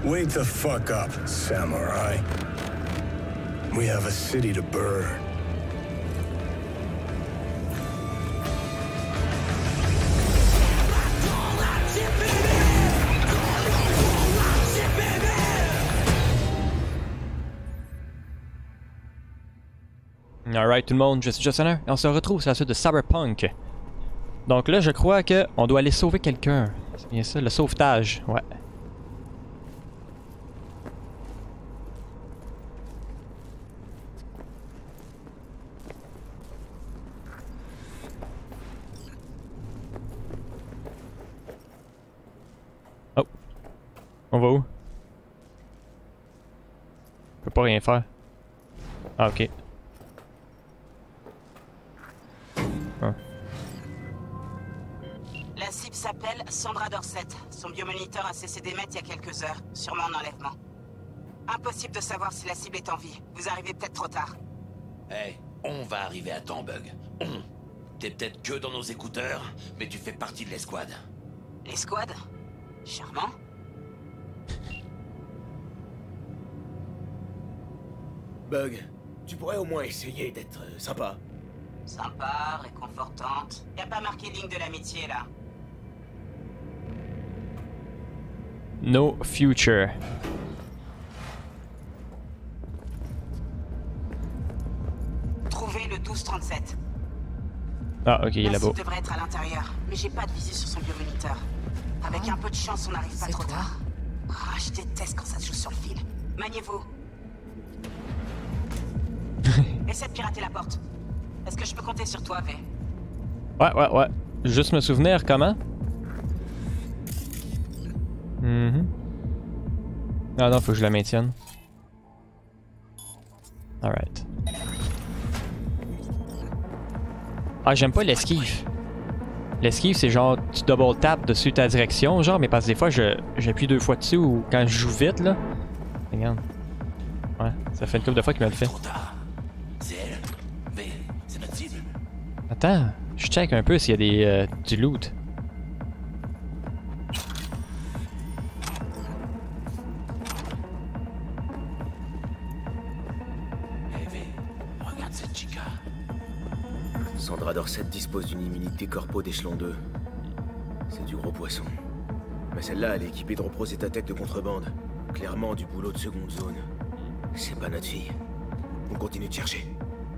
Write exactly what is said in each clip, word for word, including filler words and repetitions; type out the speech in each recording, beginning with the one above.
Wake the fuck up, samurai. We have a city to burn. Alright tout le monde, je suis Justin et on se retrouve sur la suite de Cyberpunk. Donc là je crois que on doit aller sauver quelqu'un. C'est bien ça, le sauvetage, ouais. Oh. On va où? Je peux pas rien faire. Ah ok. La cible s'appelle Sandra Dorset. Son biomoniteur a cessé d'émettre il y a quelques heures, sûrement en enlèvement. Impossible de savoir si la cible est en vie. Vous arrivez peut-être trop tard. Hey, on va arriver à temps, Bug. On. T'es peut-être que dans nos écouteurs, mais tu fais partie de l'escouade. L'escouade? Charmant. Bug, tu pourrais au moins essayer d'être euh, sympa. Sympa, réconfortante. Y a pas marqué ligne de l'amitié là. No future. Trouvez le douze trente-sept. Ah ok, il est là-bas. La cible devrait être à l'intérieur, mais j'ai pas de visu sur son biomoniteur. Avec un peu de chance, on n'arrive pas trop tard. Ah, je déteste quand ça se joue sur le fil. Maniez-vous. Essaie de pirater la porte. Est-ce que je peux compter sur toi, V? Ouais, ouais, ouais. Juste me souvenir comment? Mhm. Ah non, faut que je la maintienne. Alright. Ah, j'aime pas l'esquive. L'esquive, c'est genre, tu double tap dessus ta direction, genre, mais parce que des fois, je j'appuie deux fois dessus ou quand je joue vite, là. Regarde. Ouais, ça fait une couple de fois qu'il me le fait. Attends, je check un peu s'il y a des, euh, du loot. Regarde cette chica. Sandra Dorset dispose d'une immunité corpo d'échelon deux. C'est du gros poisson. Mais celle-là, elle est équipée de reprosétatech de contrebande. Clairement du boulot de seconde zone. C'est pas notre fille. On continue de chercher.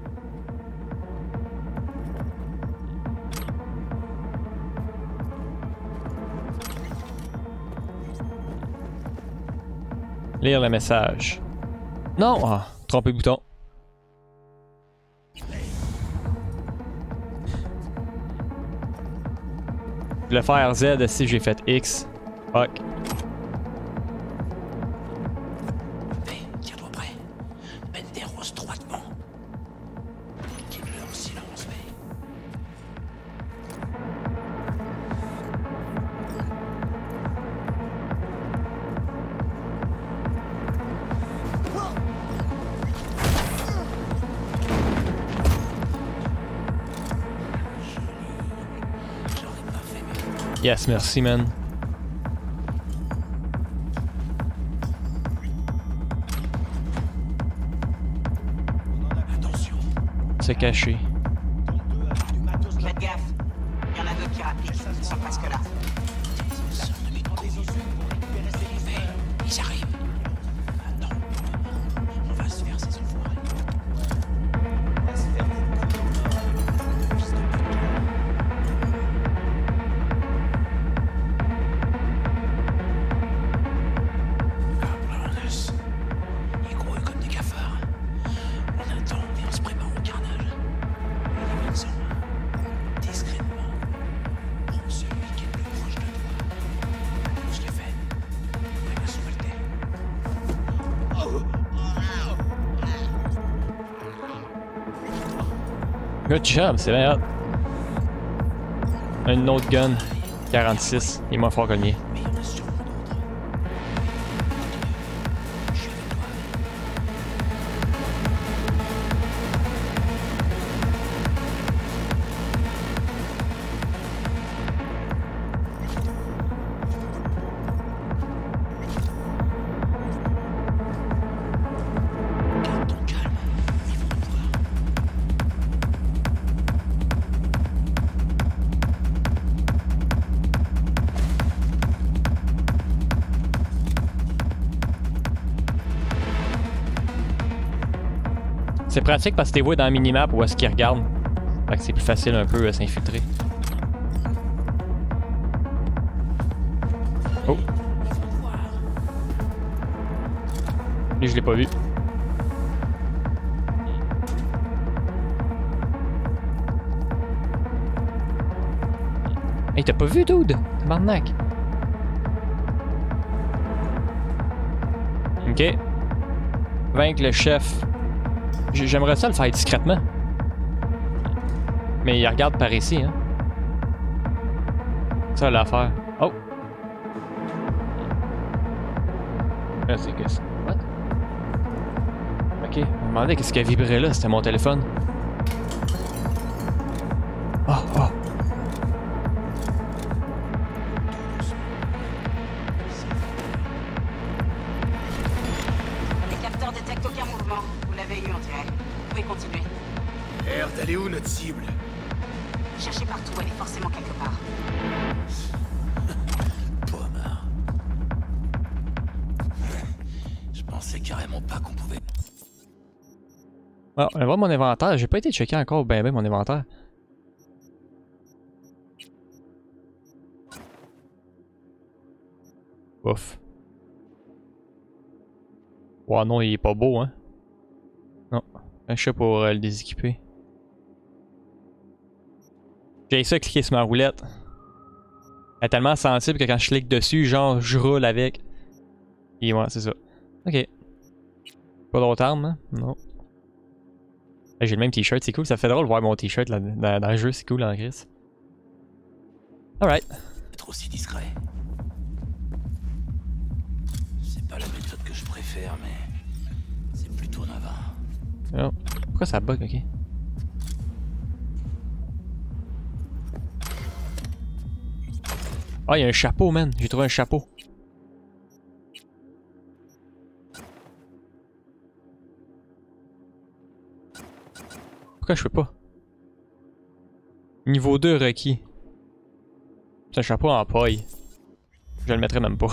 Lire le message. Non! Ah, trompé bouton. Je voulais faire Z si j'ai fait X. Fuck. Tiens-toi prêt. Benderos droitement. Quitte-le en silence, V. Yes, merci, man. Attention. C'est caché. Faites gaffe. Il y en a d'autres qui rappliquent. Ils sont presque là. Ils arrivent. Attends. On va se faire ces enfoirés. Il grouille comme des cafards. On attend et on se prépare au carnage. Ils sont discrètement. Prends celui qui est le plus proche de toi. Je l'ai fait. On va soulever. Good job, c'est bien hot. Un autre gun. quarante-six. Il est moins fort que le mien. Mais il y en a sûrement d'autres. Je suis avec toi. C'est pratique parce que t'es voué dans la minimap où est-ce qu'ils regardent. Fait que c'est plus facile un peu à s'infiltrer. Oh! Lui, je l'ai pas vu. Hey, t'as pas vu, dude? Tabarnak! Ok. Vaincre le chef. J'aimerais ça le faire discrètement. Mais il regarde par ici, hein. Ça l'affaire. Oh! Là, c'est que ça. What? Ok, je me demandais qu'est-ce qui a vibré là, c'était mon téléphone. Oh, oh! Les capteurs détectent aucun mouvement. Vous l'avez eu, on dirait. Vous pouvez continuer. Merde, elle est où notre cible? Cherchez partout, elle est forcément quelque part. Pommard. Je pensais carrément pas qu'on pouvait... Ah, on va voir mon inventaire. J'ai pas été checké encore ben ben mon inventaire. Ouf. Ouais, non, il est pas beau, hein. Non. Un chat pour euh, le déséquiper. J'ai ça cliquer sur ma roulette. Elle est tellement sensible que quand je clique dessus, genre, je roule avec. Et ouais, c'est ça. Ok. Pas d'autres armes, hein? Non. Hey, j'ai le même t-shirt, c'est cool. Ça fait drôle de voir mon t-shirt dans, dans le jeu, c'est cool en gris. Alright. Être aussi discret. C'est pas la méthode que je préfère, mais c'est plutôt navarre. Oh. Pourquoi ça bug, ok? Ah, il y a un chapeau, man. J'ai trouvé un chapeau. Pourquoi je peux pas? Niveau deux requis. C'est un chapeau en paille. Je le mettrai même pas.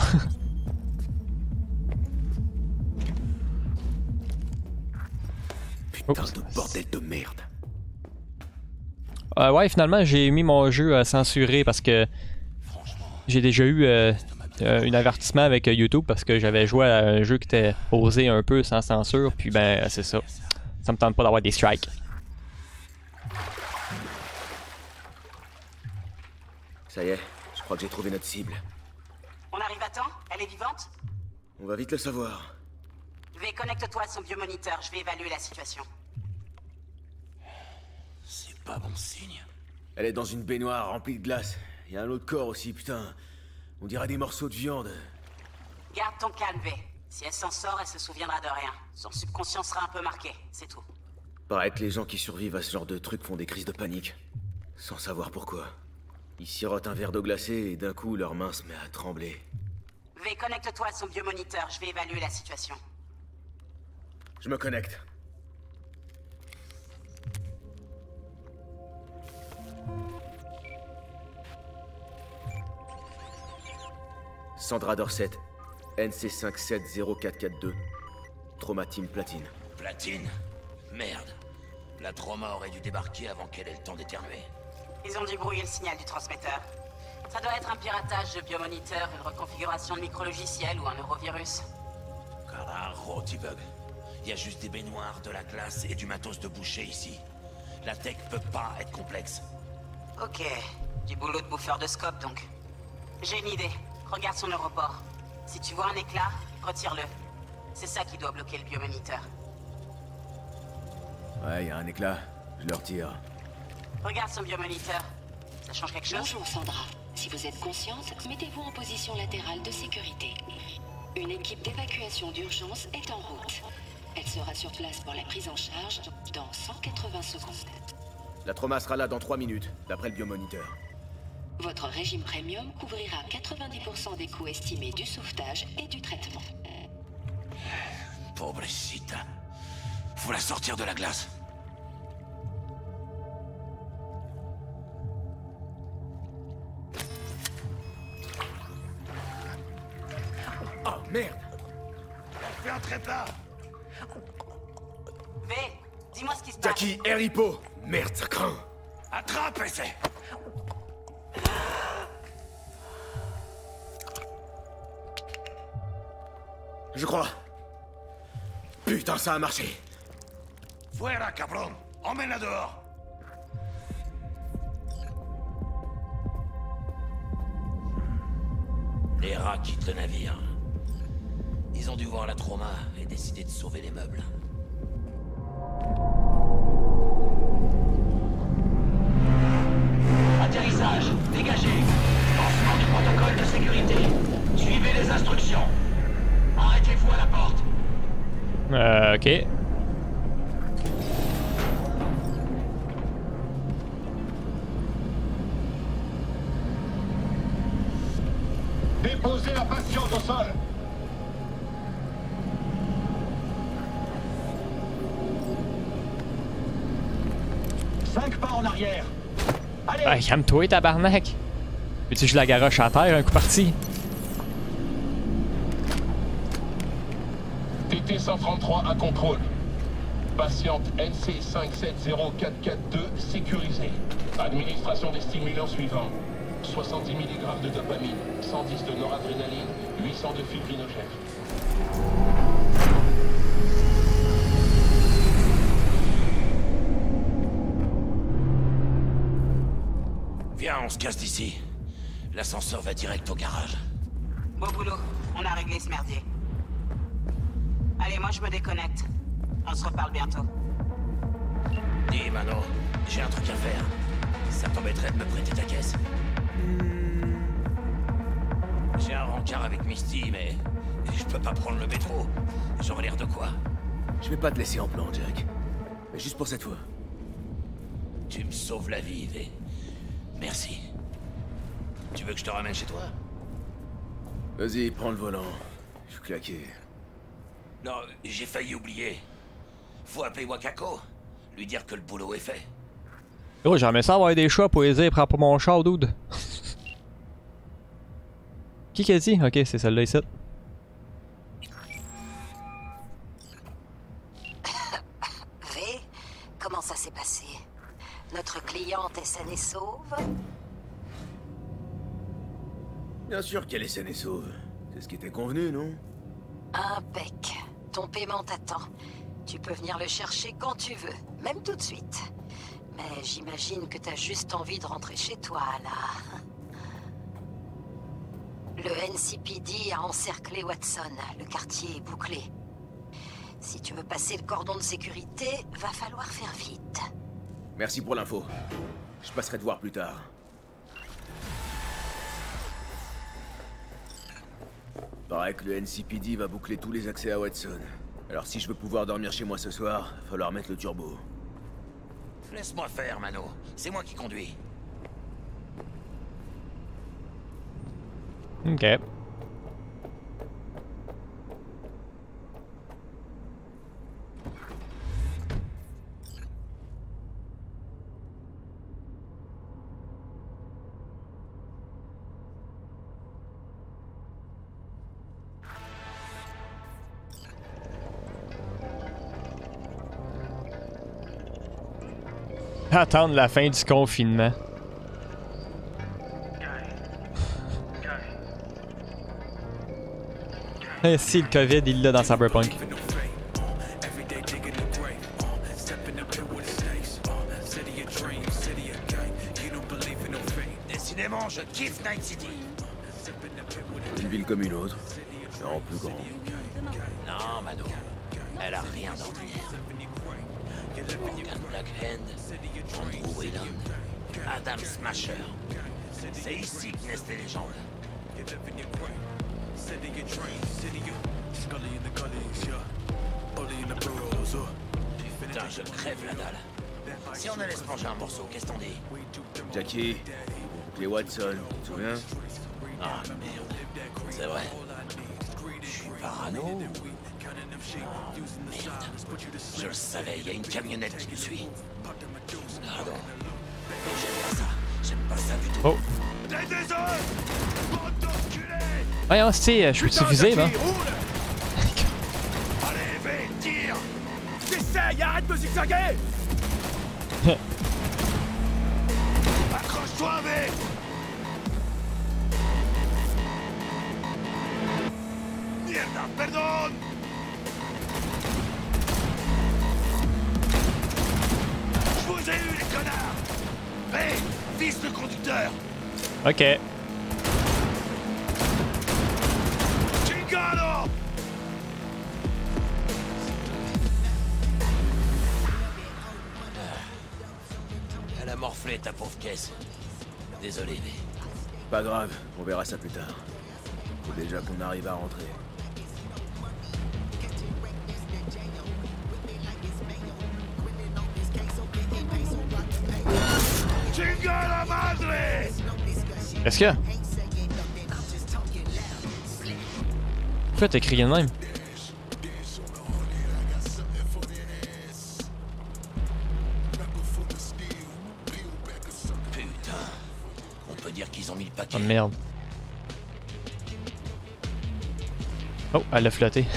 Putain de bordel de merde. Euh, ouais, finalement, j'ai mis mon jeu à censurer parce que j'ai déjà eu euh, euh, un avertissement avec euh, YouTube parce que j'avais joué à un jeu qui était osé un peu sans censure, puis ben, c'est ça. Ça me tente pas d'avoir des strikes. Ça y est, je crois que j'ai trouvé notre cible. On arrive à temps? Elle est vivante? On va vite le savoir. V, connecte-toi à son biomoniteur, je vais évaluer la situation. C'est pas bon signe. Elle est dans une baignoire remplie de glace. Il y a un autre corps aussi, putain. On dirait des morceaux de viande. Garde ton calme, V. Si elle s'en sort, elle se souviendra de rien. Son subconscient sera un peu marqué, c'est tout. Paraît que les gens qui survivent à ce genre de truc font des crises de panique. Sans savoir pourquoi. Ils sirotent un verre d'eau glacée et d'un coup, leur main se met à trembler. V, connecte-toi à son biomoniteur, je vais évaluer la situation. Je me connecte. Sandra Dorset, N C cinq sept zéro quatre quatre deux, Trauma Team Platine. Platine? Merde. La trauma aurait dû débarquer avant qu'elle ait le temps d'éternuer. Ils ont dû brouiller le signal du transmetteur. Ça doit être un piratage de biomoniteur, une reconfiguration de micro-logiciel ou un neurovirus. Carajo, T-Bug. Il y a juste des baignoires, de la glace et du matos de boucher ici. La tech peut pas être complexe. Ok, du boulot de bouffeur de scope donc. J'ai une idée. Regarde son europort. Si tu vois un éclat, retire-le. C'est ça qui doit bloquer le biomoniteur. Ouais, il y a un éclat. Je le retire. Regarde son biomoniteur. Ça change quelque chose? Bonjour Sandra. Si vous êtes consciente, mettez-vous en position latérale de sécurité. Une équipe d'évacuation d'urgence est en route. Elle sera sur place pour la prise en charge dans cent quatre-vingts secondes. La trauma sera là dans trois minutes, d'après le biomoniteur. Votre régime premium couvrira quatre-vingt-dix pour cent des coûts estimés du sauvetage et du traitement. Pobrecita. Faut la sortir de la glace. Oh merde! Fais un trépas. V, Dis-moi ce qui se passe. Jackie, air hippo. Merde, ça craint. Attrape, essaie. Je crois. Putain, ça a marché. Fuera, cabron. Emmène-la dehors. Les rats quittent le navire. Ils ont dû voir la trauma et décider de sauver les meubles. Atterrissage, dégagez. Lancement du protocole de sécurité. Suivez les instructions. Arrêtez-vous à la porte. Euh, ok. Déposez la patiente au sol. Cinq pas en arrière. Allez. Ah, calme-toi, tabarnak. Veux-tu que je la garoche à terre un coup parti? T T cent trente-trois à contrôle. Patiente N C cinq sept zéro quatre quatre deux sécurisée. Administration des stimulants suivants. soixante-dix milligrammes de dopamine, cent dix de noradrénaline, huit cents de fibrinogène. Viens, on se casse d'ici. L'ascenseur va direct au garage. Beau boulot, on a réglé ce merdier. Allez, moi je me déconnecte. On se reparle bientôt. Dis, Mano, j'ai un truc à faire. Ça t'embêterait de me prêter ta caisse? J'ai un rencard avec Misty, mais je peux pas prendre le métro. J'aurais l'air de quoi? Je vais pas te laisser en plan, Jack. Mais juste pour cette fois. Tu me sauves la vie, V. Merci. Tu veux que je te ramène chez toi? Vas-y, prends le volant. Je suis claqué. Non, j'ai failli oublier. Faut appeler Wakako. Lui dire que le boulot est fait. Oh, j'aimerais ça avoir des chats pour les dire, prends pas mon chat, dude. Qui qui a dit? Ok, c'est celle-là ici. V, comment ça s'est passé? Notre cliente est saine et sauve? Bien sûr qu'elle est saine et sauve. C'est ce qui était convenu, non? Impec. Ton paiement t'attend. Tu peux venir le chercher quand tu veux, même tout de suite. Mais j'imagine que t'as juste envie de rentrer chez toi, là. Le N C P D a encerclé Watson. Le quartier est bouclé. Si tu veux passer le cordon de sécurité, va falloir faire vite. Merci pour l'info. Je passerai te voir plus tard. Paraît que le N C P D va boucler tous les accès à Watson. Alors si je veux pouvoir dormir chez moi ce soir, va falloir mettre le turbo. Laisse-moi faire, Mano. C'est moi qui conduis. Ok. Attendre la fin du confinement. Si le COVID il l'a dans Cyberpunk. Décidément, je kiffe Night City. Une ville comme une autre, mais en plus grand. Non, Mano. Elle a rien d'ordinaire. Morgan Blackhand, Andrew Wayland, Adam Smasher. C'est ici que naissent les légendes. Putain, je crève la dalle. Si on allait se manger un morceau, qu'est-ce qu'on dit? Jackie, les Watson, tu te souviens? Ah merde, c'est vrai. Je suis parano. Oh merde, je le savais, il y a une camionnette qui nous suit. Pardon. J'aime pas ça, j'aime pas ça du tout. Oh. Voyons, c'est, je suis visé, là. Allez, V, tire! Hey, arrête de zigzaguer! Accroche-toi, mec! Mierda, pardon! Je vous ai eu, les connards! Hé, vise le conducteur! Ok. Chingado! Elle a morflé ta pauvre caisse. Désolé, mais... Pas grave, on verra ça plus tard. Faut déjà qu'on arrive à rentrer. Chingada madre! Qu'est-ce que? Pourquoi t'as crié de même? Putain. On peut dire qu'ils ont mis le paquet. Oh merde. Oh, elle a flotté.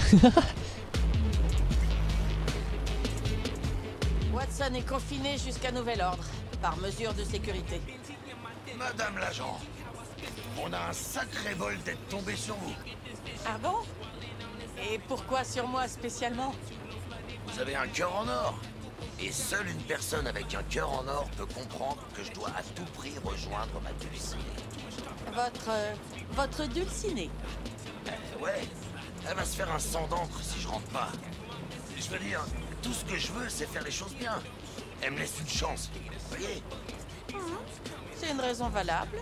Watson est confiné jusqu'à nouvel ordre, par mesure de sécurité. Madame l'agent, on a un sacré bol d'être tombé sur vous. Ah bon? Et pourquoi sur moi spécialement? Vous avez un cœur en or. Et seule une personne avec un cœur en or peut comprendre que je dois à tout prix rejoindre ma dulcinée. Votre... Euh, votre dulcinée? Euh, ouais. Elle va se faire un sang d'encre si je rentre pas. Je veux dire, tout ce que je veux, c'est faire les choses bien. Elle me laisse une chance. Vous voyez? Mmh. C'est une raison valable.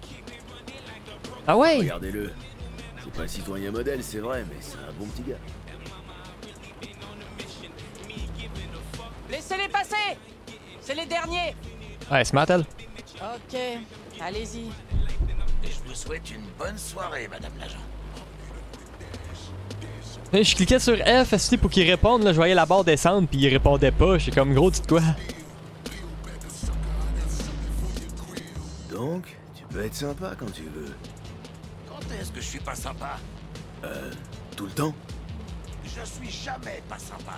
Ah ouais? Regardez-le. C'est pas un citoyen modèle, c'est vrai, mais c'est un bon petit gars. Laissez-les passer! C'est les derniers! Ouais, smart elle. Ok, allez-y. Et je vous souhaite une bonne soirée, madame l'agent. Hey, je cliquais sur F aussi pour qu'il réponde, là, je voyais la barre descendre puis il répondait pas. J'étais comme gros, dis quoi? Donc, tu peux être sympa quand tu veux. Quand est-ce que je suis pas sympa? Euh, tout le temps? Je suis jamais pas sympa.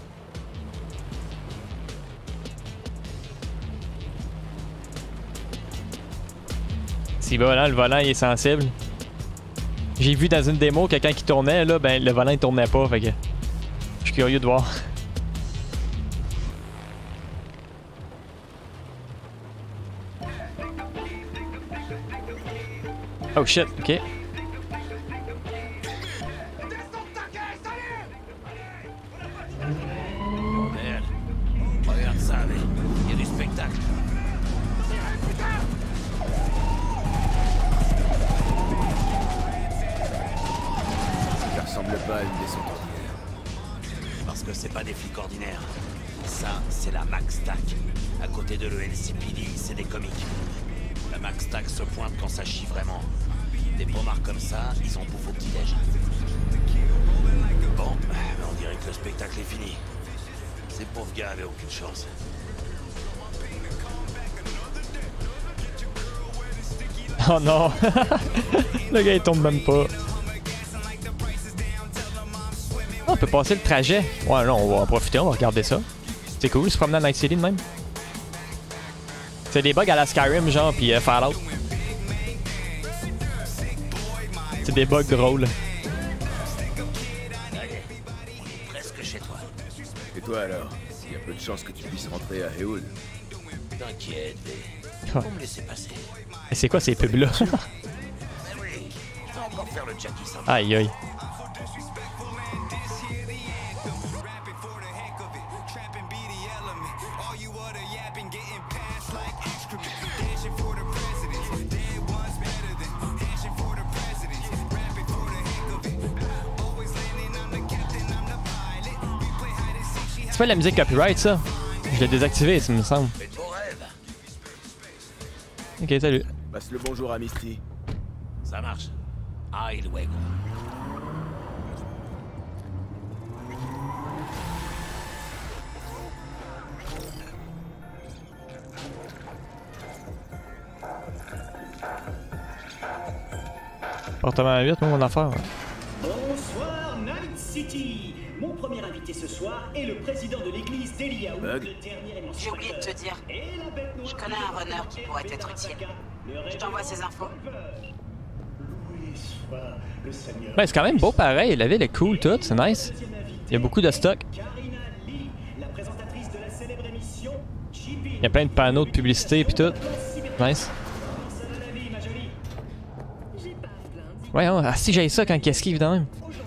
Si bah là, le volant il est sensible. J'ai vu dans une démo que quand il tournait, là, ben le volant il tournait pas, fait que je suis curieux de voir. Oh shit, ok. Merde. Regarde ça, mais il y a du spectacle. Ça ressemble pas à une descente ordinaire. Parce que c'est pas des flics ordinaires. Ça, c'est la MaxTac. À côté de l'E L C P D, c'est des comiques. La MaxTac se pointe quand ça chie vraiment. Des pommards comme ça, ils en bouffent au petit-déj. Bon, on dirait que le spectacle est fini. Ces pauvres gars avaient aucune chance. Oh non! Le gars il tombe même pas. Oh, on peut passer le trajet. Ouais, là on va en profiter, on va regarder ça. C'est cool, se promener à Night City de même. C'est des bugs à la Skyrim, genre, pis euh, Fallout. C'est des bugs drôles. Allez, on est presque chez toi. Et toi alors? Il y a peu de chances que tu puisses rentrer à Hewood. T'inquiète, Oh. faut me laisser passer. Et c'est quoi ces pubs-là? Mais oui, tu vas encore faire le Jackie sympa. Aïe aïe. C'est pas de la musique copyright ça? Je l'ai désactivé, ça me semble. Fais de beaux rêves. Ok, salut. Passe le bonjour à Misty. Ça marche. Ah, il wiggle. Appartement huit, moi, mon affaire. Ouais. Bonsoir Night City. Mon premier invité ce soir est le président de l'église d'Eliaou, le dernier émancipateur. J'ai oublié de te dire. Je connais un runner qui pourrait être utile. Je t'envoie ses infos. Ben, c'est quand même beau pareil, la ville est cool toute, c'est nice. Il y a beaucoup de stock. Il y a plein de panneaux de publicité et tout. Nice. Ouais, ah si j'ai ça quand il esquive quand même.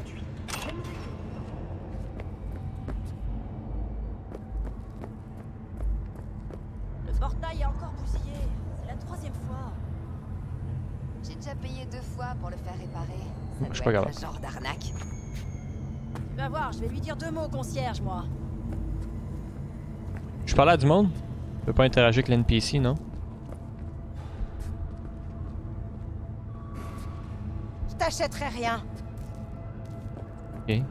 Le portail a encore bousillé. C'est la troisième fois. J'ai déjà payé deux fois pour le faire réparer. Ça Je suis doit pas être grave. un genre d'arnaque. Tu vas voir, je vais lui dire deux mots au concierge, moi. Je parle à du monde. Je peux pas interagir avec l'N P C, non? Je t'achèterai rien. Ok.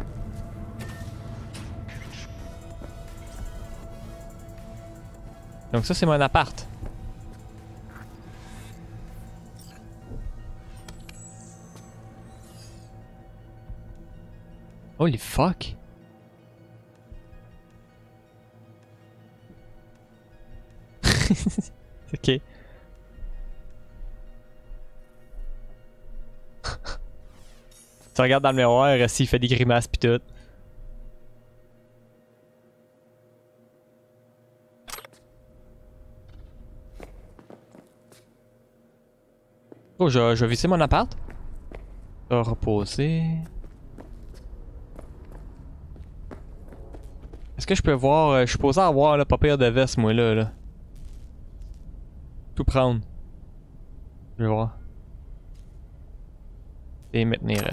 Donc ça c'est mon appart. Holy fuck. Ok. Tu regardes dans le miroir, s'il fait des grimaces pis tout. Oh, je, je vais visser mon appart. Je vais reposer. Est-ce que je peux voir... euh, je suis posé avoir le papier de veste, moi, là, là. Tout prendre. Je vais voir. Et maintenir.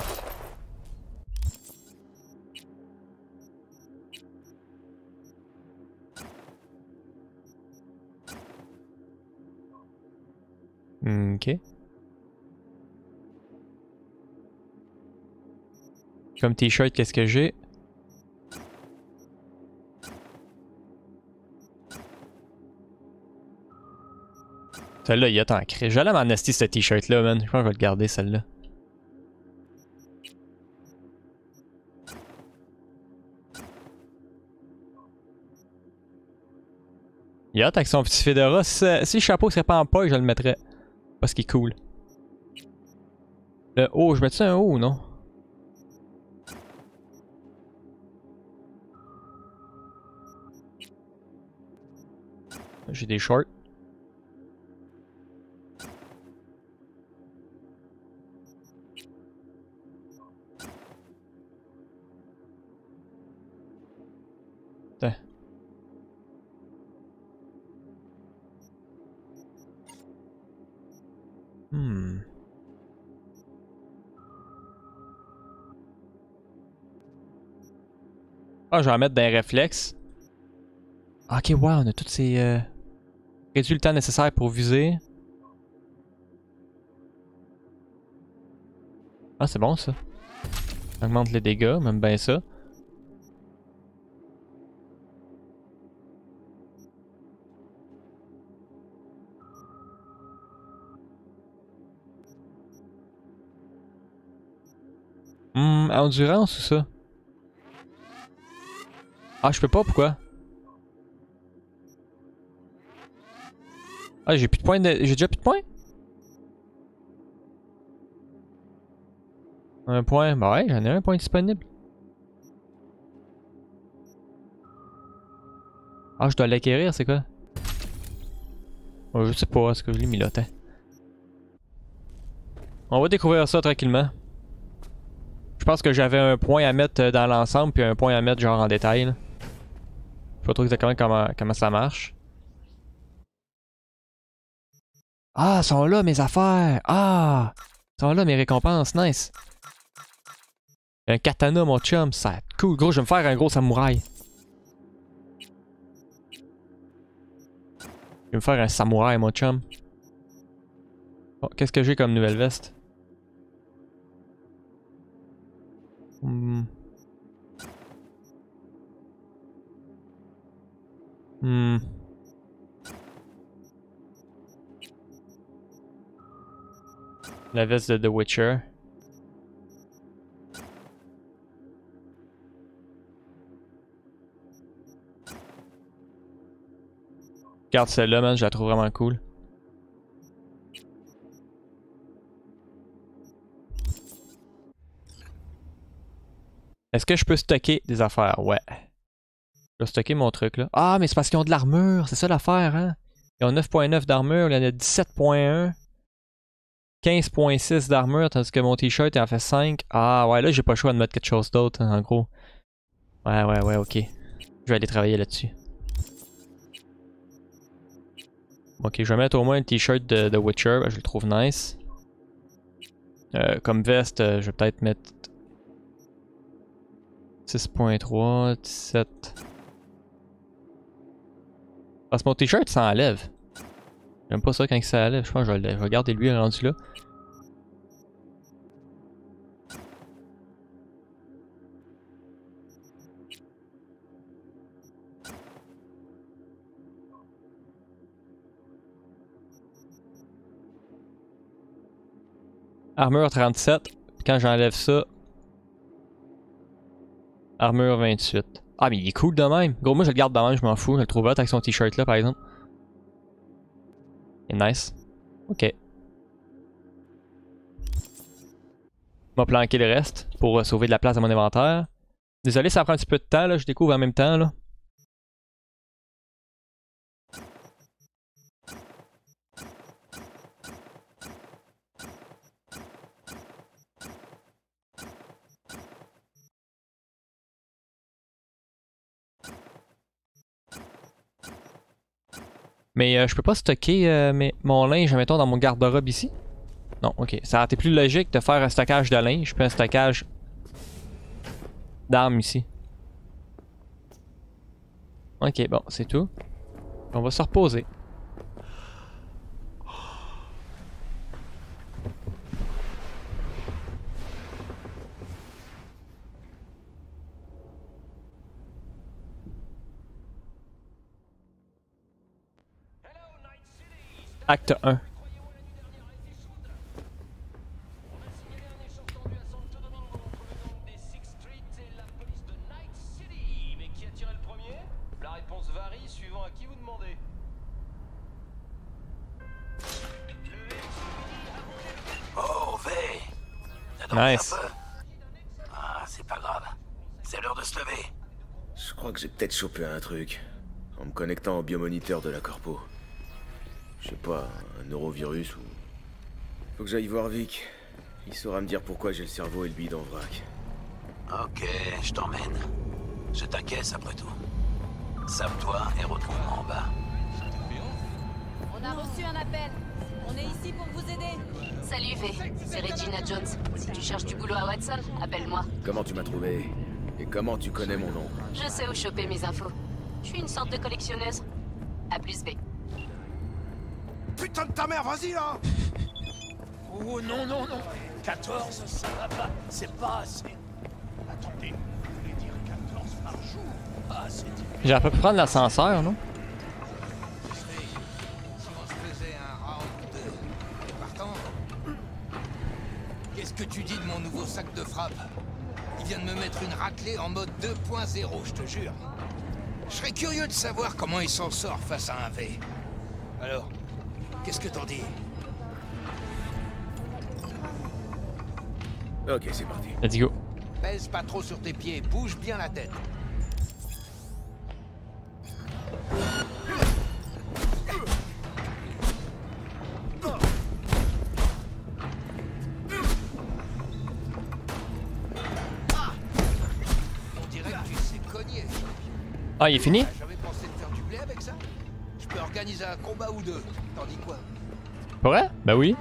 Ok. Comme t-shirt, qu'est-ce que j'ai? Celle-là, il y a tant cré. J'allais m'en acheter ce t-shirt-là, man. Je pense que je vais le garder, celle-là. Il y a avec son petit fedora. Si, si le chapeau serait pas en paille, je le mettrais. Parce qu'il est cool. Le haut, je mets-tu un haut ou non? J'ai des shorts. Putain. Hmm. Ah, je vais en mettre des réflexes. Ok, wow, on a toutes ces... Euh... réduit le temps nécessaire pour viser. Ah, c'est bon ça. Augmente les dégâts, même bien ça. Hum, endurance ou ça? Ah, je peux pas, pourquoi? Ah, j'ai plus de points de... J'ai déjà plus de points? Un point? Bah ouais, j'en ai un point disponible. Ah, je dois l'acquérir, c'est quoi? Oh, je sais pas, est-ce que je l'ai mis là, t'es. On va découvrir ça tranquillement. Je pense que j'avais un point à mettre dans l'ensemble, puis un point à mettre genre en détail, là. Je sais pas trop exactement comment, comment ça marche. Ah, sont là mes affaires! Ah! Sont là mes récompenses, nice! Un katana, mon chum, ça va être cool. Gros, je vais me faire un gros samouraï. Je vais me faire un samouraï, mon chum. Oh, qu'est-ce que j'ai comme nouvelle veste? Hmm. Hmm. La veste de The Witcher. garde celle-là, man, je la trouve vraiment cool. Est-ce que je peux stocker des affaires? Ouais. Je vais stocker mon truc là. Ah, mais c'est parce qu'ils ont de l'armure, c'est ça l'affaire, hein? Ils ont neuf point neuf d'armure, il y en a dix-sept point un. quinze point six d'armure, tandis que mon t-shirt il en fait cinq. Ah ouais, là j'ai pas le choix de mettre quelque chose d'autre, hein, en gros. Ouais, ouais, ouais, ok. Je vais aller travailler là-dessus. Ok, je vais mettre au moins un t-shirt de, de Witcher, je le trouve nice. Euh, comme veste, je vais peut-être mettre six point trois, dix-sept. Parce que mon t-shirt s'enlève. J'aime pas ça quand il s'enlève, je pense que je vais, je vais garder lui rendu là. Armure trente-sept, puis quand j'enlève ça, armure vingt-huit. Ah mais il est cool de même. Gros, moi je le garde de même, je m'en fous. Je le trouve hot avec son t-shirt là par exemple. Il est nice. Ok. On va planquer le reste pour sauver de la place dans mon inventaire. Désolé, ça prend un petit peu de temps là, je découvre en même temps là. Mais euh, je peux pas stocker euh, mes, mon linge, mettons, dans mon garde-robe ici? Non, ok. Ça aurait été plus logique de faire un stockage de linge, puis un stockage d'armes ici. Ok, bon, c'est tout. On va se reposer. Acte un. Oh, V! Nice. Ah, c'est pas grave. C'est l'heure de se lever. Je crois que j'ai peut-être chopé un truc. En me connectant au biomoniteur de la corpo. Je sais pas, un neurovirus ou... Faut que j'aille voir Vic. Il saura me dire pourquoi j'ai le cerveau et le bide en vrac. Ok, je t'emmène. Je t'inquiète après tout. Save-toi et retrouve-moi en bas. On a reçu un appel. On est ici pour vous aider. Salut V, c'est Regina Jones. Si tu cherches du boulot à Watson, appelle-moi. Comment tu m'as trouvé? Et comment tu connais mon nom? Je sais où choper mes infos. Je suis une sorte de collectionneuse. A plus V. Putain de ta mère, vas-y là! Oh non, non, non! quatorze, ça va pas, c'est pas assez. Attendez, vous voulez dire quatorze par jour? Ah, c'est... J'aurais pas pu prendre l'ascenseur, non? Si on se faisait un round de... partant... Qu'est-ce que tu dis de mon nouveau sac de frappe? Il vient de me mettre une raclée en mode deux point zéro, je te jure. Je serais curieux de savoir comment il s'en sort face à un V. Alors, qu'est-ce que t'en dis? Ok, c'est parti. Let's go. Pèse pas trop sur tes pieds, bouge bien la tête. On dirait que tu sais cogner. Ah, il est fini? J'avais pensé de faire du blé avec ça. Je peux organiser un combat ou deux. T'en dis quoi? Pas vrai? Ben oui.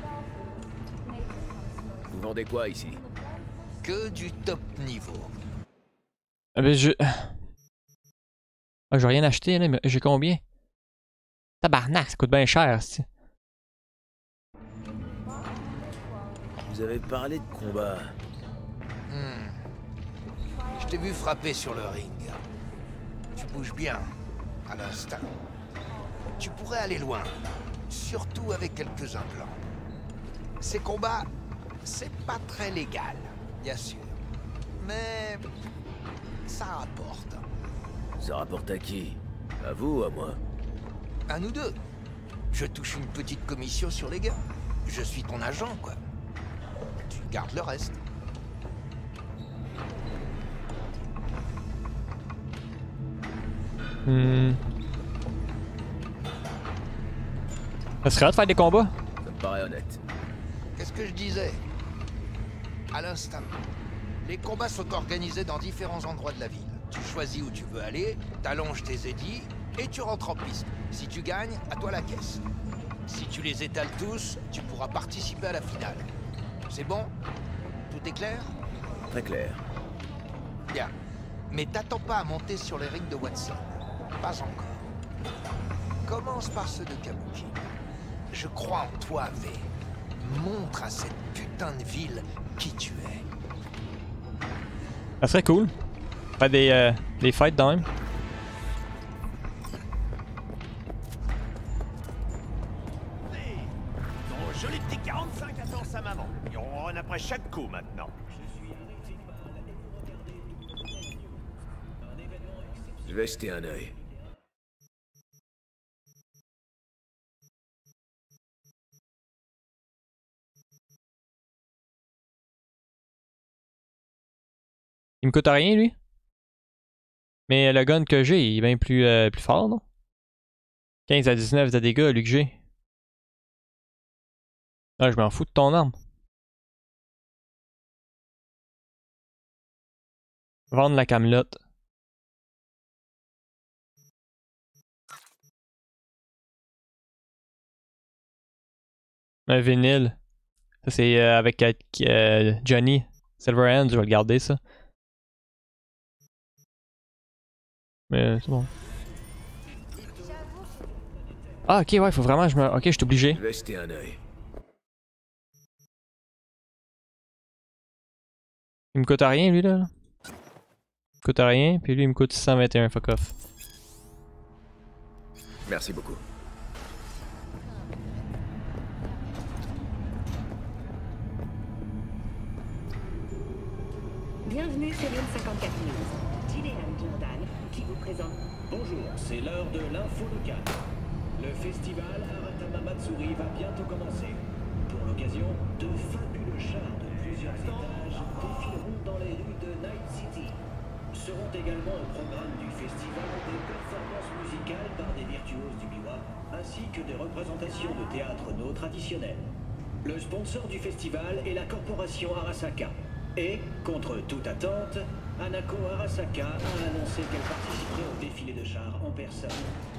Vous vendez quoi ici? Que du top niveau. Ah ben je... Ah, j'ai rien acheté, là, mais j'ai combien? Tabarnak, ça coûte bien cher, c'ti. Vous avez parlé de combat. Hmm. Je t'ai vu frapper sur le ring. Tu bouges bien, à l'instant. Tu pourrais aller loin, surtout avec quelques implants. Ces combats, c'est pas très légal, bien sûr. Mais ça rapporte. Ça rapporte à qui? À vous ou à moi? Un ou deux. Je touche une petite commission sur les gars. Je suis ton agent, quoi. Tu gardes le reste. Hmm. Ça serait hâte de faire des combats? Ça me paraît honnête. Qu'est-ce que je disais? À l'instant. Les combats sont organisés dans différents endroits de la ville. Tu choisis où tu veux aller, t'allonges tes édits, et tu rentres en piste. Si tu gagnes, à toi la caisse. Si tu les étales tous, tu pourras participer à la finale. C'est bon? Tout est clair? Très clair. Bien. Mais t'attends pas à monter sur les rings de Watson. Pas encore. Commence par ceux de Kabuki. Je crois en toi, V. Montre à cette putain de ville qui tu es. Ça serait cool. Faire des, euh, des fights dans même. Ton joli petit quarante-cinq attend sa maman. Et on run après chaque coup maintenant. Je vais jeter un œil. Il me coûte rien, lui. Mais le gun que j'ai, il est bien plus, euh, plus fort, non? quinze à dix-neuf de dégâts, lui que j'ai. Ah, je m'en fous de ton arme. Vendre la camelote. Un vinyle. Ça, c'est euh, avec euh, Johnny. Silverhand, je vais le garder, ça. Mais c'est bon. Ah, ok, ouais, faut vraiment que je me. Ok, je suis obligé. Je vais jeter un œil. Il me coûte rien, lui, là. Il me coûte rien, puis lui, il me coûte six cent vingt et un, fuck off. Merci beaucoup. Bienvenue sur Lune cinquante-quatre News. Gillian Jordan qui vous présente. Bonjour, c'est l'heure de l'info locale. Le festival Aratama Matsuri va bientôt commencer. Pour l'occasion, de fabuleux chars de plusieurs étages défileront dans les rues de Night City. Seront également au programme du festival des performances musicales par des virtuoses du biwa, ainsi que des représentations de théâtre no traditionnels. Le sponsor du festival est la corporation Arasaka. Et, contre toute attente, Hanako Arasaka a annoncé qu'elle participerait au défilé de chars en personne.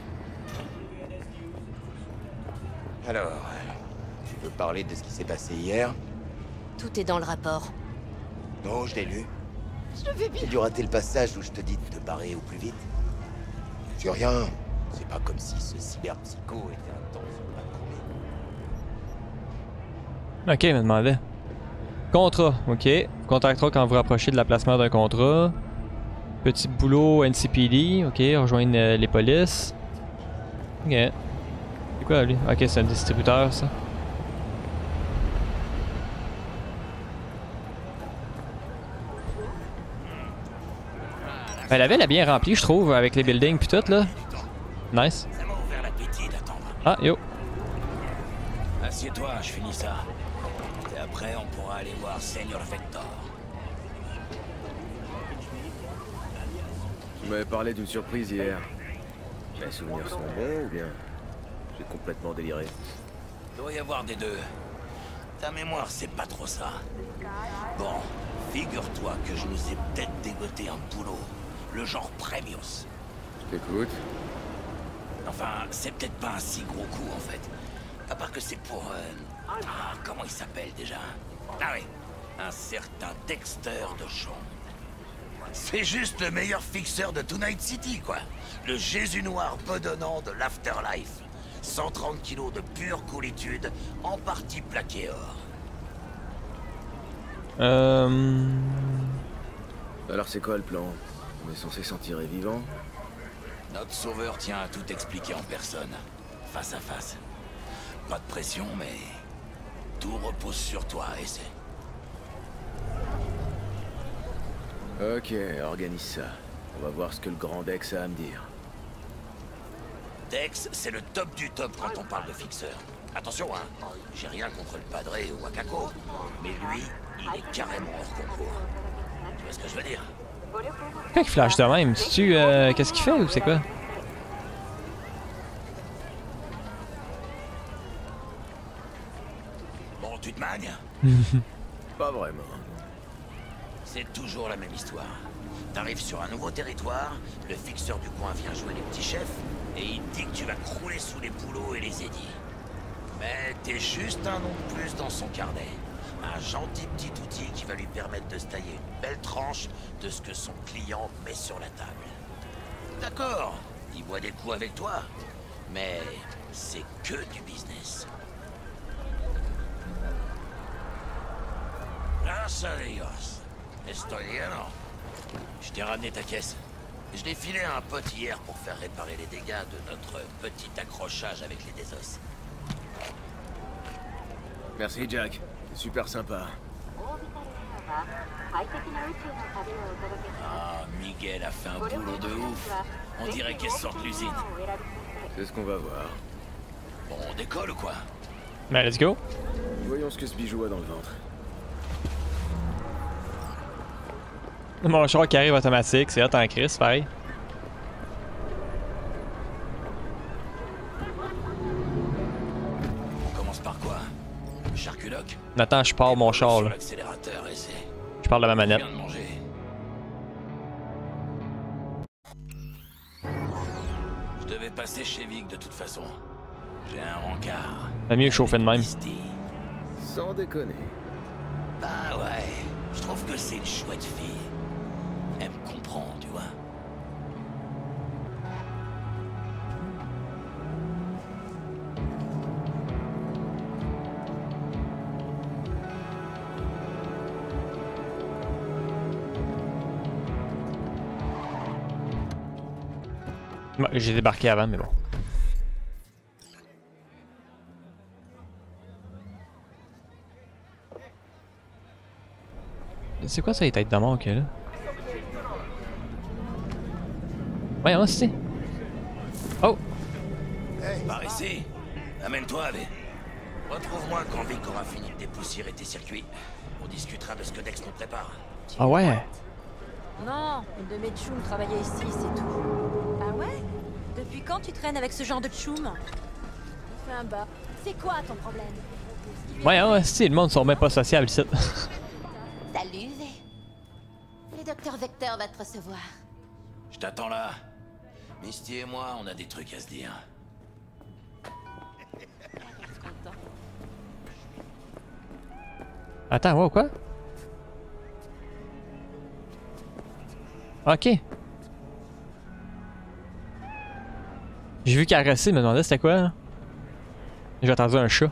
Alors, tu veux parler de ce qui s'est passé hier? Tout est dans le rapport. Non, je l'ai lu. Je vais bien. J'ai dû rater le passage où je te dis de te barrer au plus vite. C'est rien. C'est pas comme si ce cyberpsycho était un temps sur Ok, il me demandait. Contrat, ok. Vous contactera quand vous rapprochez de l'emplacement d'un contrat. Petit boulot N C P D, ok. Rejoindre euh, les polices. Ok. C'est quoi lui? Ok, c'est un distributeur ça. Ben, la ville est bien remplie, je trouve, avec les buildings pis tout là. Nice. Ça m'a ouvert l'appétit d'attendre. Ah, yo. Assieds-toi, je finis ça. Et après, on pourra aller voir Senior Vector. Tu m'avais parlé d'une surprise hier. Les souvenirs sont bons ou bien j'ai complètement déliré? Doit y avoir des deux. Ta mémoire, c'est pas trop ça. Bon, figure-toi que je nous ai peut-être dégoté un boulot. Le genre Premius. Je t'écoute. Enfin, c'est peut-être pas un si gros coup en fait. À part que c'est pour... Euh... Ah, comment il s'appelle déjà? Ah oui, un certain Dexter de Chon. C'est juste le meilleur fixeur de Tonight City, quoi. Le Jésus noir bedonnant de l'Afterlife. cent trente kilos de pure coolitude, en partie plaqué or. Euh... Alors c'est quoi le plan? On est censé s'en tirer vivant? Notre sauveur tient à tout expliquer en personne, face à face. Pas de pression, mais tout repose sur toi, et c'est... Ok, organise ça. On va voir ce que le grand Dex a à me dire. Dex, c'est le top du top quand on parle de fixeur. Attention, hein, j'ai rien contre le Padré ou Wakako, mais lui, il est carrément hors concours. Tu vois ce que je veux dire? Pourquoi il flash de même? C'est-tu euh, qu'est-ce qu'il fait ou c'est quoi? Bon, tu te magnes? Pas vraiment. C'est toujours la même histoire. T'arrives sur un nouveau territoire, le fixeur du coin vient jouer les petits chefs, et il te dit que tu vas crouler sous les boulots et les édits. Mais t'es juste un nom de plus dans son carnet. Un gentil petit outil qui va lui permettre de se tailler une belle tranche de ce que son client met sur la table. D'accord, il boit des coups avec toi, mais c'est que du business. Gracias a Dios. Estoy lleno. Je t'ai ramené ta caisse. Je l'ai filé à un pote hier pour faire réparer les dégâts de notre petit accrochage avec les désos. Merci Jack, c'est super sympa. Ah, Miguel a fait un boulot de ouf. On dirait qu'elle sort de l'usine. C'est ce qu'on va voir. Bon, on décolle ou quoi? Ben, let's go. Voyons ce que ce bijou a dans le ventre. Mon char qui arrive automatique, c'est hot en crise, pareil. On commence par quoi? Le charculoc? Attends, je pars mon char là. L'accélérateur et c'est... Je parle de ma manette. Je viens de manger. Je devais passer chez Vic de toute façon. J'ai un rencard. C'est mieux chauffer de même. Sans déconner. Bah ouais, je trouve que c'est une chouette fille. Elle me comprend, tu vois. Ouais, j'ai débarqué avant, mais bon. C'est quoi ça, les têtes de mort qu'il y a là? Ouais, on sait. Oh! Hey, par ici. Amène-toi, Ave. Retrouve-moi quand Vic aura fini de dépoussiérer tes circuits. On discutera de ce que Dex nous prépare. Ah ouais? Non, une de mes tchoums travaillait ici, c'est tout. Ah ouais? Depuis quand tu traînes avec ce genre de tchoum? Fais un bas. C'est quoi ton problème? Ouais, ouais, si, le monde sont même pas sociables ici. Salut, V. Le docteur Vector va te recevoir. Je t'attends là. Misty et moi, on a des trucs à se dire. Attends, wow, quoi? Ok. J'ai vu caresser, me demandais c'était quoi, là? J'ai entendu un chat.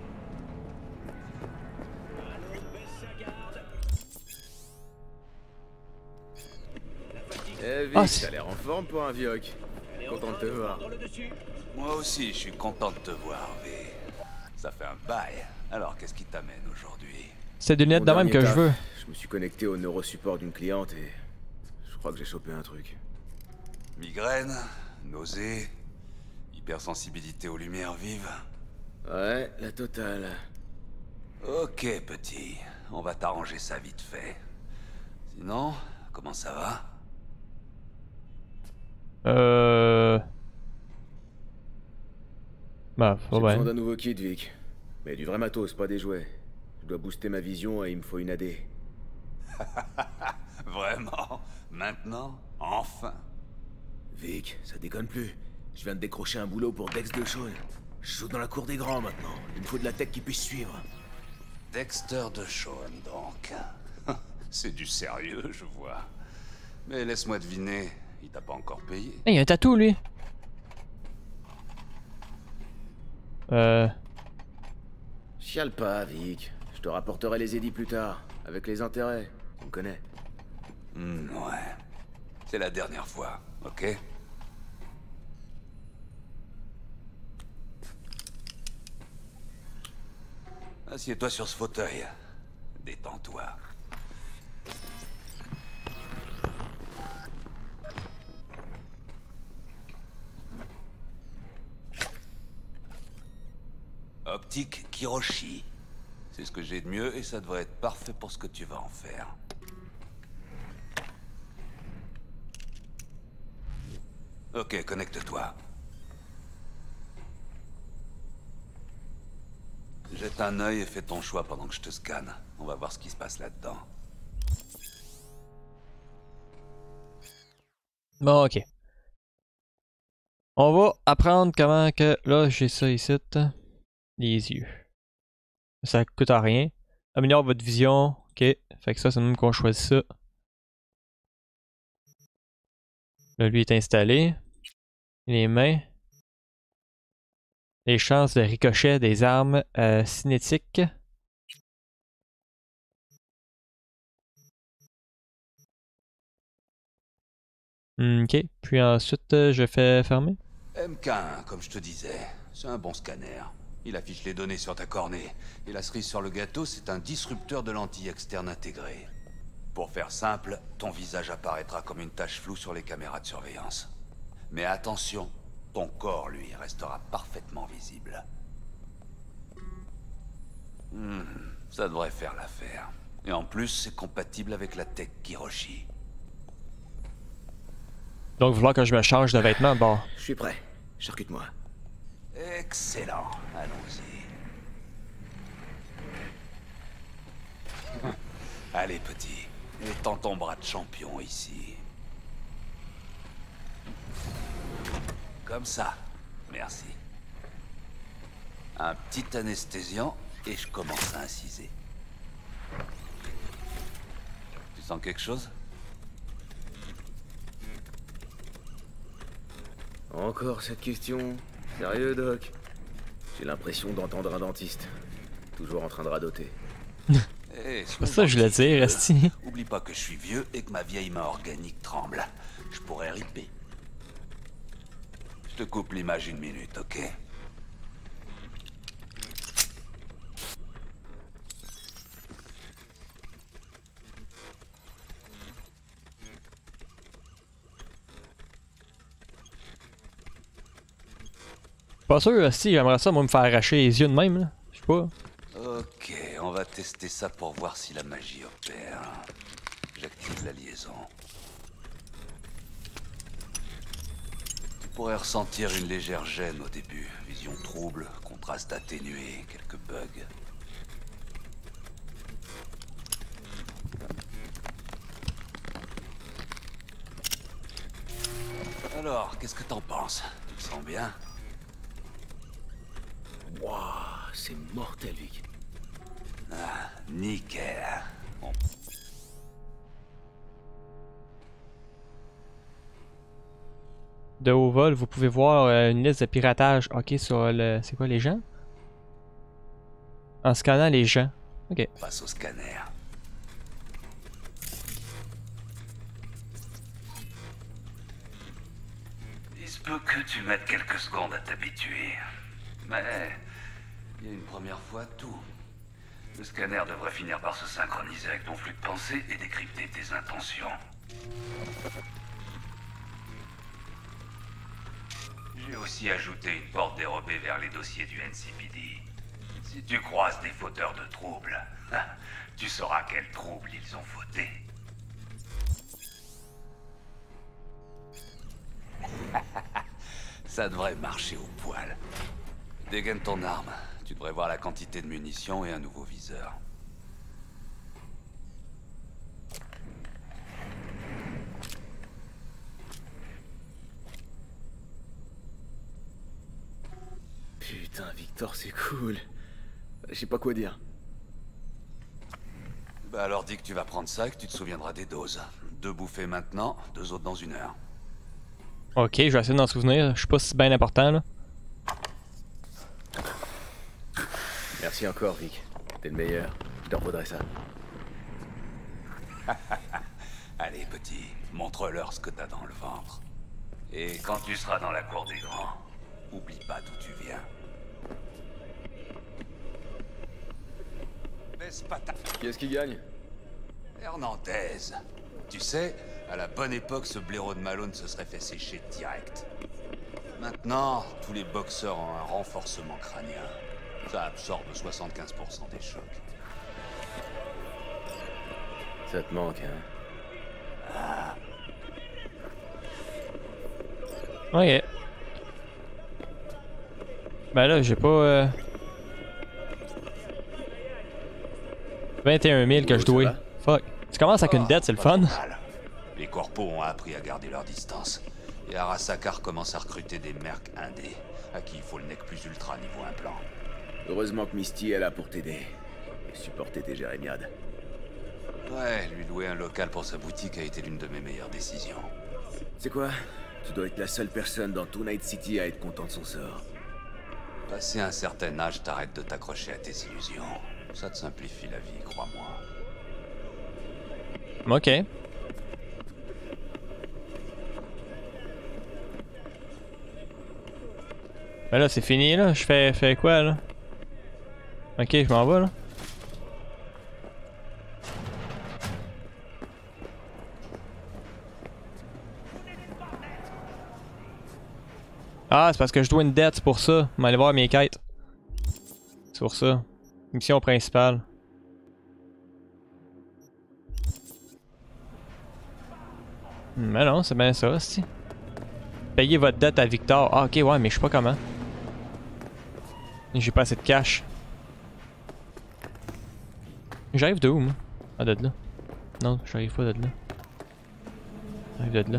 Eh Vic, Ah, t'as l'air en forme pour un vioc. Content de te voir. Moi aussi, je suis content de te voir, V. Ça fait un bail. Alors, qu'est-ce qui t'amène aujourd'hui? C'est des lunettes de même que je veux. Je me suis connecté au neurosupport d'une cliente et je crois que j'ai chopé un truc. Migraine, nausée, hypersensibilité aux lumières vives. Ouais, la totale. Ok, petit. On va t'arranger ça vite fait. Sinon, comment ça va? Euh... Bah, faut J'ai bien. besoin d'un nouveau kit, Vic. Mais du vrai matos, pas des jouets. Je dois booster ma vision et il me faut une A D. Vraiment? Maintenant? Enfin? Vic, ça déconne plus. Je viens de décrocher un boulot pour Dex de Shawn. Je joue dans la cour des grands maintenant. Il me faut de la tech qui puisse suivre. Dexter de Shawn, donc. C'est du sérieux, je vois. Mais laisse-moi deviner, il t'a pas encore payé. Hey, il y a un tatou, lui. Euh... Chiale pas, Vic. Je te rapporterai les édits plus tard, avec les intérêts. On me connaît. Hmm, ouais. C'est la dernière fois, ok? Assieds-toi sur ce fauteuil. Détends-toi. optique Kiroshi. C'est ce que j'ai de mieux et ça devrait être parfait pour ce que tu vas en faire. Ok, connecte-toi. Jette un œil et fais ton choix pendant que je te scanne. On va voir ce qui se passe là-dedans. Bon, ok. On va apprendre comment que... Là, j'ai ça ici. Les yeux. Ça coûte à rien. Améliore votre vision. Ok. Fait que ça, c'est même qu'on choisit ça. Là, lui est installé. Les mains. Les chances de ricochet des armes euh, cinétiques. Ok. Puis ensuite, euh, je fais fermer. M K un, comme je te disais, c'est un bon scanner. Il affiche les données sur ta cornée. Et la cerise sur le gâteau, c'est un disrupteur de lentille externe intégré. Pour faire simple, ton visage apparaîtra comme une tache floue sur les caméras de surveillance. Mais attention, ton corps, lui, restera parfaitement visible. Hmm, ça devrait faire l'affaire. Et en plus, c'est compatible avec la tech Kiroshi. Donc, vouloir que je me change de vêtements, bon. Je suis prêt. Charcute-moi. Excellent. Allons-y. Allez, petit. Étends ton bras de champion ici. Comme ça. Merci. Un petit anesthésiant et je commence à inciser. Tu sens quelque chose? Encore cette question? Sérieux, Doc? J'ai l'impression d'entendre un dentiste. Toujours en train de radoter. Hey, c'est ça que je voulais dire, Esti. Oublie pas que je suis vieux et que ma vieille main organique tremble. Je pourrais ripper. Je te coupe l'image une minute, ok? Pas sûr, si j'aimerais ça, moi, me faire arracher les yeux de même, là. Je sais pas. Ok, on va tester ça pour voir si la magie opère. J'active la liaison. Tu pourrais ressentir une légère gêne au début. Vision trouble, contraste atténué, quelques bugs. Alors, qu'est-ce que t'en penses? Tu te sens bien? Wouah, c'est mortel, Vic. Ah, nickel. Bon. De haut vol, vous pouvez voir euh, une liste de piratage. Ok, sur le... C'est quoi, les gens? En scannant les gens. Ok. Passe au scanner. Il se peut que tu mettes quelques secondes à t'habituer. Mais il y a une première fois tout. Le scanner devrait finir par se synchroniser avec ton flux de pensée et décrypter tes intentions. J'ai aussi ajouté une porte dérobée vers les dossiers du N C P D. Si tu croises des fauteurs de troubles, tu sauras quels troubles ils ont fauté. Ça devrait marcher au poil. Dégaine ton arme. Tu devrais voir la quantité de munitions et un nouveau viseur. Putain, Victor, c'est cool. Je sais pas quoi dire. Bah alors dis que tu vas prendre ça et que tu te souviendras des doses. Deux bouffées maintenant, deux autres dans une heure. Ok, je vais essayer d'en souvenir. Je sais pas si c'est bien important, là. Merci encore, Vic. T'es le meilleur. Je te revaudrai ça. Allez, petit, montre-leur ce que t'as dans le ventre. Et quand tu seras dans la cour des grands, oublie pas d'où tu viens. Baisse pas ta... Qui est-ce qui gagne? Hernandez. Tu sais, à la bonne époque, ce blaireau de Malone se serait fait sécher direct. Maintenant, tous les boxeurs ont un renforcement crânien. Ça absorbe soixante-quinze pour cent des chocs. Ça te manque, hein? Ah. Ok. Ben là, j'ai pas... Euh... vingt et un mille que je dois. Fuck. Tu commences avec une dette, c'est le fun. Les corpos ont appris à garder leur distance. Et Arasaka commence à recruter des mercs indés, à qui il faut le nec plus ultra niveau implant. Heureusement que Misty est là pour t'aider. Et supporter tes jérémiades. Ouais, lui louer un local pour sa boutique a été l'une de mes meilleures décisions. C'est quoi? Tu dois être la seule personne dans tout Night City à être content de son sort. Passé un certain âge, t'arrêtes de t'accrocher à tes illusions. Ça te simplifie la vie, crois-moi. Ok. Ben là, c'est fini, là. Je fais, fais quoi, là? Ok, je m'en vais, là. Ah, c'est parce que je dois une dette, c'est pour ça. Je vais aller voir mes quêtes. C'est pour ça. Mission principale. Mais non, c'est bien ça, c'est. Payez votre dette à Victor. Ah, ok, ouais, mais je sais pas comment. J'ai pas assez de cash. J'arrive de où, moi? Ah, de là. Non, j'arrive pas de là. J'arrive de là.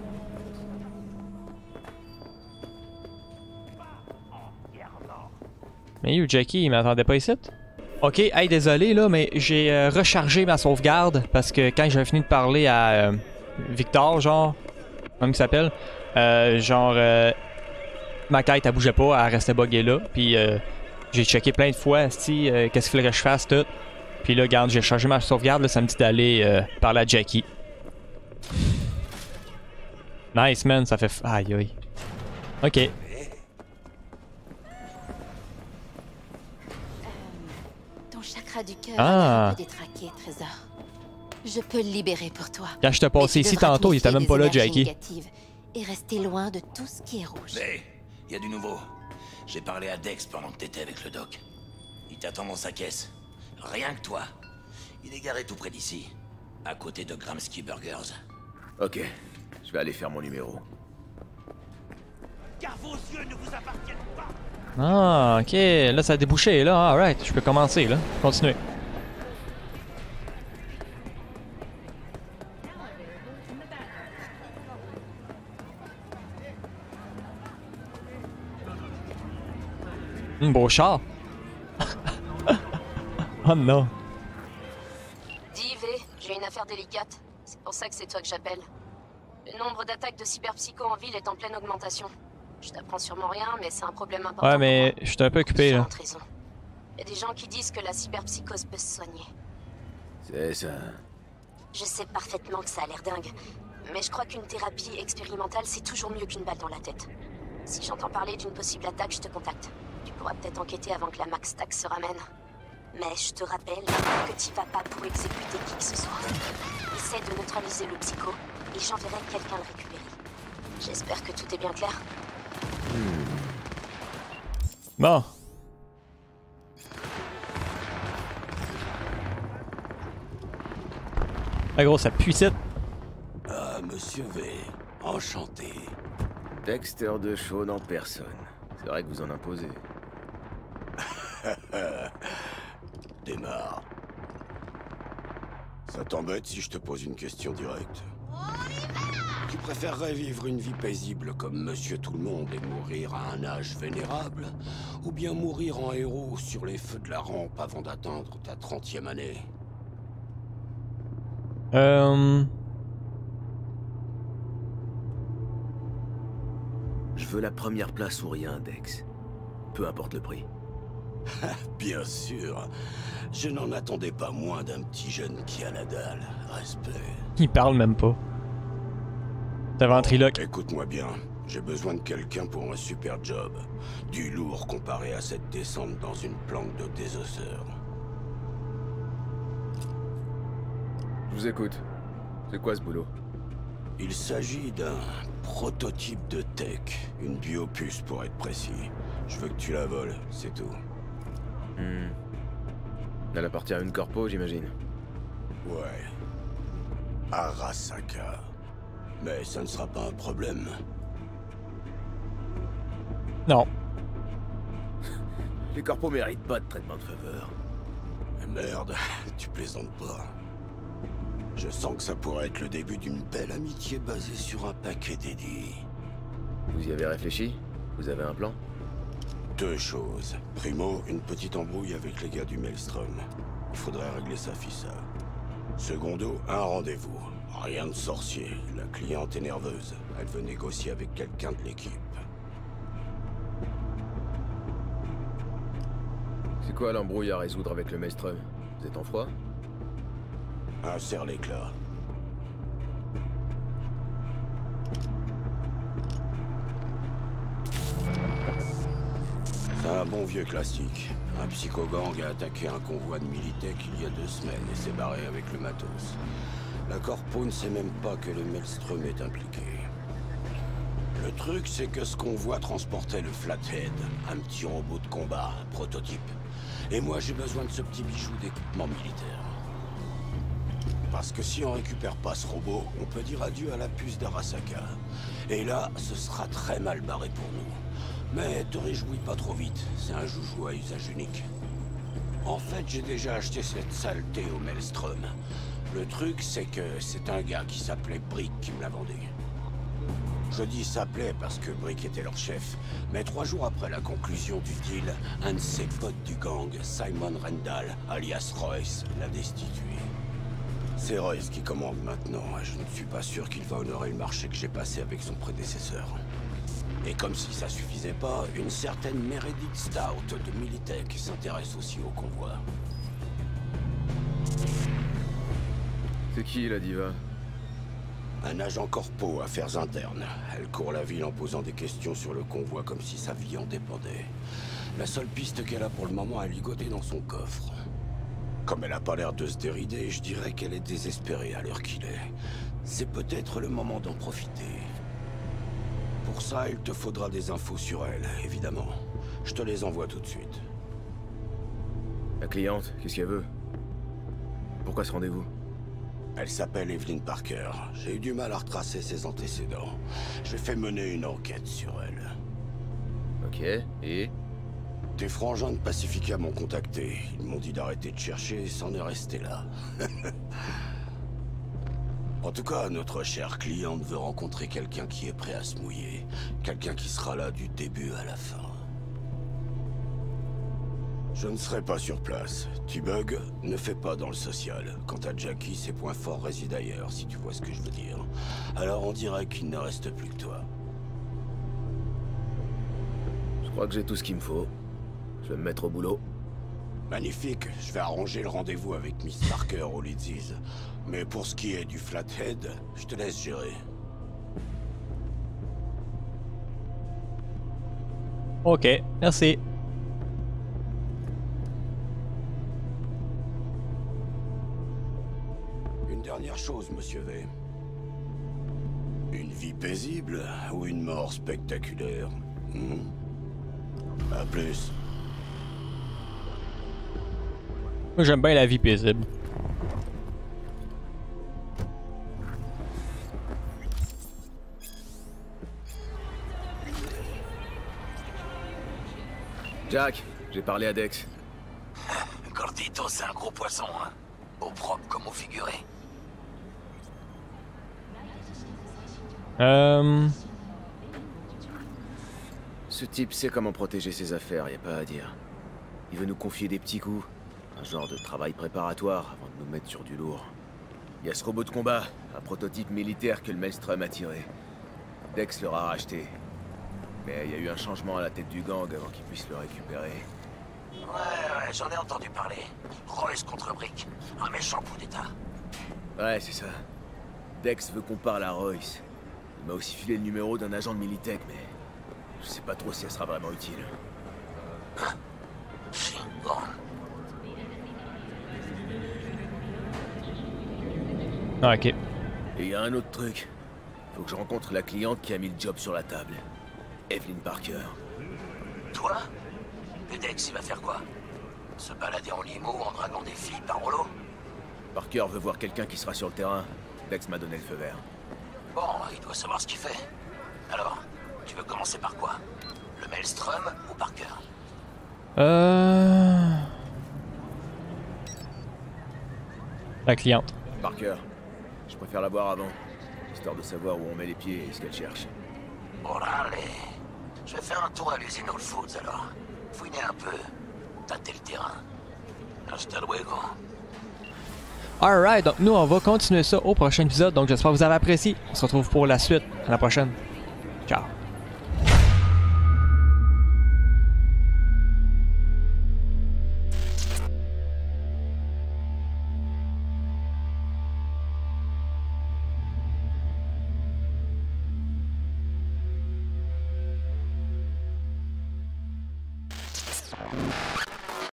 Mais you, Jackie, il m'attendait pas ici? Ok, hey, désolé là, mais j'ai euh, rechargé ma sauvegarde parce que quand j'ai fini de parler à euh, Victor, genre, comment il s'appelle, euh, genre, euh, ma quête elle bougeait pas, elle restait buggée là, puis euh, j'ai checké plein de fois, si euh, qu'est-ce qu'il fallait que je fasse, tout. Puis là, regarde, j'ai chargé ma sauvegarde, là, ça me dit d'aller euh, parler à Jackie. Nice, man, ça fait... F... Aïe, aïe. Ok. Du cœur ah. Un peu détraqué, Trésor. Je peux le libérer pour toi. Quand je t'ai passé ici tantôt, il était même pas là, Jackie. Et rester loin de tout ce qui est rouge. Hey, y a du nouveau. J'ai parlé à Dex pendant que t'étais avec le doc. Il t'attend dans sa caisse. Rien que toi. Il est garé tout près d'ici, à côté de Gramsci Burgers. Ok, je vais aller faire mon numéro. Car vos yeux ne vous appartiennent pas. Ah, ok, là ça a débouché, là, alright, je peux commencer, là, continuer. Un beau char. Oh non. Dis, V, j'ai une affaire délicate. C'est pour ça que c'est toi que j'appelle. Le nombre d'attaques de cyberpsycho en ville est en pleine augmentation. Je t'apprends sûrement rien, mais c'est un problème important. Ouais, mais je suis un peu occupé là. Il y a des gens qui disent que la cyberpsychose peut se soigner. C'est ça. Je sais parfaitement que ça a l'air dingue, mais je crois qu'une thérapie expérimentale, c'est toujours mieux qu'une balle dans la tête. Si j'entends parler d'une possible attaque, je te contacte. Tu pourras peut-être enquêter avant que la Max Tax se ramène. Mais je te rappelle que t'y vas pas pour exécuter qui que ce soit. Essaie de neutraliser le psycho, et j'enverrai quelqu'un le récupérer. J'espère que tout est bien clair. Bon. Ah gros, ça pue ici. Ah, monsieur V, enchanté. Dexter de Shaun en personne. C'est vrai que vous en imposez. Démarre. Ça t'embête si je te pose une question directe? Tu préférerais vivre une vie paisible comme Monsieur Tout-le-Monde et mourir à un âge vénérable? Ou bien mourir en héros sur les feux de la rampe avant d'atteindre ta trentième année? Euh... Je veux la première place ou rien, Dex. Peu importe le prix. Bien sûr. Je n'en attendais pas moins d'un petit jeune qui a la dalle. Respect. Il parle même pas. T'as ventriloque. Écoute-moi bien. J'ai besoin de quelqu'un pour un super job. Du lourd comparé à cette descente dans une planque de désosseur. Je vous écoute. C'est quoi ce boulot? Il s'agit d'un prototype de tech. Une biopuce pour être précis. Je veux que tu la voles, c'est tout. Hmm. Elle appartient à une corpo, j'imagine. Ouais. Arasaka. Mais ça ne sera pas un problème. Non. Les corpos méritent pas de traitement de faveur. Merde, tu plaisantes pas. Je sens que ça pourrait être le début d'une belle amitié basée sur un paquet d'édits. Vous y avez réfléchi? Vous avez un plan? Deux choses. Primo, une petite embrouille avec les gars du Maelstrom. Il faudrait régler ça, fissa. Secondo, un rendez-vous. Rien de sorcier. La cliente est nerveuse. Elle veut négocier avec quelqu'un de l'équipe. C'est quoi l'embrouille à résoudre avec le Maelstrom? Vous êtes en froid? Un serre-l'éclat. C'est un bon vieux classique. Un psychogang a attaqué un convoi de Militech il y a deux semaines et s'est barré avec le matos. La corpo ne sait même pas que le Maelstrom est impliqué. Le truc, c'est que ce convoi transportait le Flathead, un petit robot de combat, un prototype. Et moi, j'ai besoin de ce petit bijou d'équipement militaire. Parce que si on récupère pas ce robot, on peut dire adieu à la puce d'Arasaka. Et là, ce sera très mal barré pour nous. Mais te réjouis pas trop vite, c'est un joujou à usage unique. En fait, j'ai déjà acheté cette saleté au Maelstrom. Le truc, c'est que c'est un gars qui s'appelait Brick qui me l'a vendu. Je dis s'appelait parce que Brick était leur chef. Mais trois jours après la conclusion du deal, un de ses potes du gang, Simon Rendall, alias Royce, l'a destitué. C'est Royce qui commande maintenant. Je ne suis pas sûr qu'il va honorer le marché que j'ai passé avec son prédécesseur. Et comme si ça suffisait pas, une certaine Meredith Stout de Militech s'intéresse aussi au convoi. C'est qui la diva? Un agent corpo, affaires internes. Elle court la ville en posant des questions sur le convoi comme si sa vie en dépendait. La seule piste qu'elle a pour le moment est ligotée dans son coffre. Comme elle a pas l'air de se dérider, je dirais qu'elle est désespérée à l'heure qu'il est. C'est peut-être le moment d'en profiter. Pour ça, il te faudra des infos sur elle, évidemment. Je te les envoie tout de suite. La cliente, qu'est-ce qu'elle veut? Pourquoi ce rendez-vous? Elle s'appelle Evelyn Parker. J'ai eu du mal à retracer ses antécédents. J'ai fait mener une enquête sur elle. Ok, et? Tes frangins de Pacifica m'ont contacté. Ils m'ont dit d'arrêter de chercher et c'en est resté là. En tout cas, notre chère cliente veut rencontrer quelqu'un qui est prêt à se mouiller. Quelqu'un qui sera là du début à la fin. Je ne serai pas sur place. T-Bug ne fait pas dans le social. Quant à Jackie, ses points forts résident ailleurs, si tu vois ce que je veux dire. Alors on dirait qu'il ne reste plus que toi. Je crois que j'ai tout ce qu'il me faut. Je vais me mettre au boulot. Magnifique, je vais arranger le rendez-vous avec Miss Parker au Leadsies. Mais pour ce qui est du Flathead, je te laisse gérer. Ok, merci. Une dernière chose, monsieur V. Une vie paisible ou une mort spectaculaire? hmm À plus. Moi j'aime bien la vie paisible. Jack, j'ai parlé à Dex. Gordito, c'est un gros poisson, hein. Au propre comme au figuré. Euh... Ce type sait comment protéger ses affaires, y a pas à dire. Il veut nous confier des petits coups. Un genre de travail préparatoire avant de nous mettre sur du lourd. Il y a ce robot de combat, un prototype militaire que le Maelstrom a tiré. Dex l'aura racheté. Mais il y a eu un changement à la tête du gang avant qu'il puisse le récupérer. Ouais, ouais, j'en ai entendu parler. Royce contre Brick. Un méchant coup d'état. Ouais, c'est ça. Dex veut qu'on parle à Royce. Il m'a aussi filé le numéro d'un agent de Militech, mais... je sais pas trop si elle sera vraiment utile. Hein? Shingon. Ah, ok. Et il y a un autre truc. Faut que je rencontre la cliente qui a mis le job sur la table. Evelyn Parker. Toi? Le Dex, il va faire quoi? Se balader en limo ou en draguant des filles par rouleau? Parker veut voir quelqu'un qui sera sur le terrain. Dex m'a donné le feu vert. Bon, il doit savoir ce qu'il fait. Alors, tu veux commencer par quoi? Le Maelstrom ou Parker? Euh... La cliente. Parker, je préfère la voir avant, histoire de savoir où on met les pieds et ce qu'elle cherche. Bon là, allez. Je vais faire un tour à l'usine Whole Foods alors. Fouiner un peu. Tâter le terrain. Hasta luego. Alright, donc nous on va continuer ça au prochain épisode, donc j'espère que vous avez apprécié. On se retrouve pour la suite. À la prochaine.